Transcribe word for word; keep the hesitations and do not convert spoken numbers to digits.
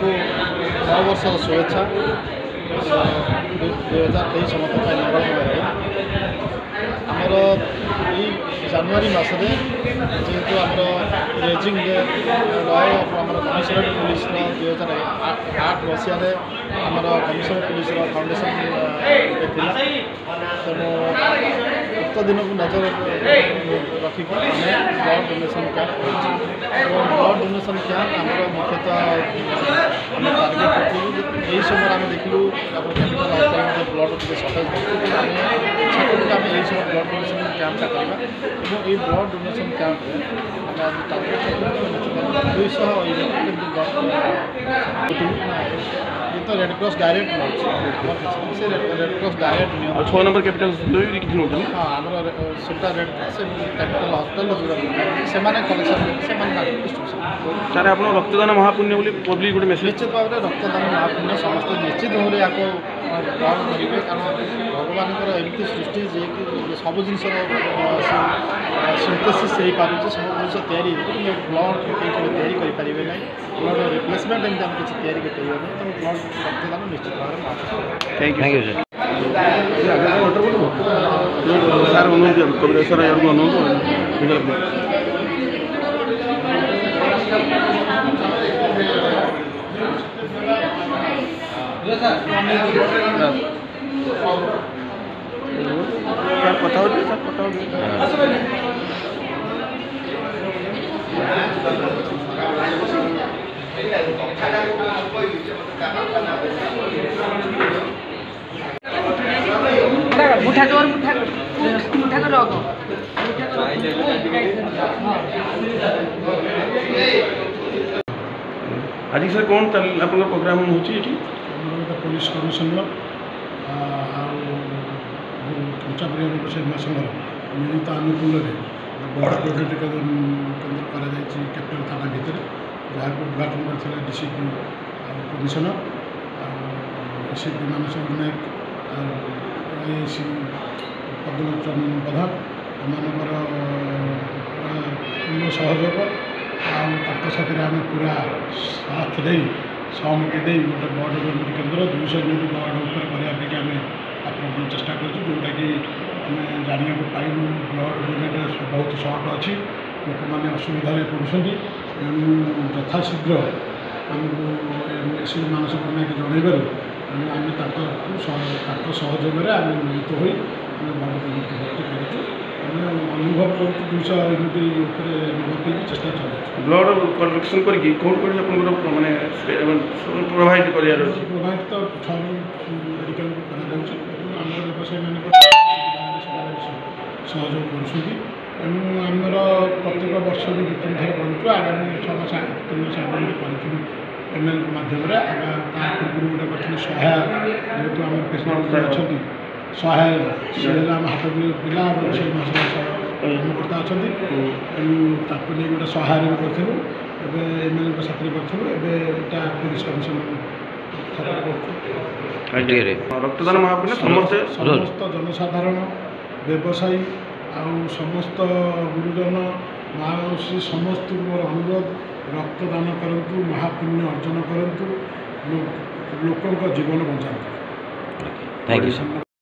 को नौ वर्ष शुभेच्छा दुई हजार तेईस समस्त मंगलमय आमर यही जानुरी मसरे जेहेतु आमर रेजिंग डे रहे आम कमिशनरेट पुलिस दुई हजार आठ मसीह आमर कमिशनरेट पुलिस फाउंडेसन तेणु उक्त दिन को नजर रखिक blood donation camp blood donation camp आमर मुख्यतः आम टार्गेट रखू यही समय आम देखलु कैपिटल हस्पिटाल ब्लड टे सर्टेज इच्छा करूँ आम यही समय ब्लड डोनेशन कैंपटा करवा और ये ब्लड डोनेशन कैंप आम टार्गेट रखू दुईश ये तो रेड क्रॉस डायरेक्ट नौ से रेड क्रॉस डायरेक्ट नहीं छः नंबर कैपिटल किसी हाँ आम से रेड क्रॉस कैपिटल हस्पिटाल जो कलेक्शन से सारे आप रक्तदान महापुण्य बोली पब्लिक गोटे मेसेज निश्चित भाव में रक्तदान महापुण्य समस्त निश्चित भाव में आपको ग्रहण करेंगे कारण भगवान एमती सृष्टि जे कि सब जिन सिंथेसिस हो पारे सब जिन या ब्लड कहीं तैयारी ना ब्लड रिप्लेसमेंट एमती आम किसी तैयारी करेंगे तो ब्लड रक्तदान निश्चित भाव में थैंक यू सर अनुरोध कविता सर अनुरोध सर पता हो सर पता हो मुठा जोर मुठा मुठा कर रखो आज सर कौन आप प्रोग्राम हो पुलिस कमिशनर कंचाप्रिया व्यवसायी महासंघर मिलित आनुकूल बड़ प्रोजेक्ट केन्द्र कैपिटल थाना भितर जहाँ उद्घाटन करते DCP commissioner DCP Manas Nayak IC Padmalochan Pradhan एमर पूर्ण सहयोग आम पूरा साथ दे सहमति दे गोटे ब्लड डोनेट केन्द्र दुईश यूनिट ब्लड उपर करने आम आप्राण चेष्टा करूँ जोटा कि आम जाना पाइलु ब्लड डोनेट बहुत सर्ट अच्छी लोक मैंने असुविधा पड़ुंट तेणु यथाशीघ्र आमको एसपी मानस नायक जनइबार आम सहयोग आम मिलित हो ब्लड डोनेट करूँ अनुभव करूँ दुईश यूनिट नगद चेष्टा चलाऊ ब्लड कलेक्शन करके कौन कौन आप मैंने प्रोवाइड कर प्रोवाइड तो छः मेडिकल को आम व्यवसायी मान सहयोग करूँ आमर प्रत्येक वर्ष भी दु तीन थर करूँ आगामी छः मास तीन मास आगे करूँ एम एल मध्यम पूर्व गोटे कर सहाय जेहतु आम पेसेंट अच्छा सहाय सी आम हाथ पिला से कर्मकर्ता अच्छा तेणु ताकू नहीं गोटे सहाय भी करूँ एम एल साथी करूँ एटा पुलिस कमिशन रक्तदान महापुण्य समस्त समस्त जनसाधारण व्यवसायी आउ समस्त गुरुजन महाशी समस्त मोर अनुरोध रक्तदान करूँ महापुण्य अर्जन करूँ लोकों जीवन बचाते।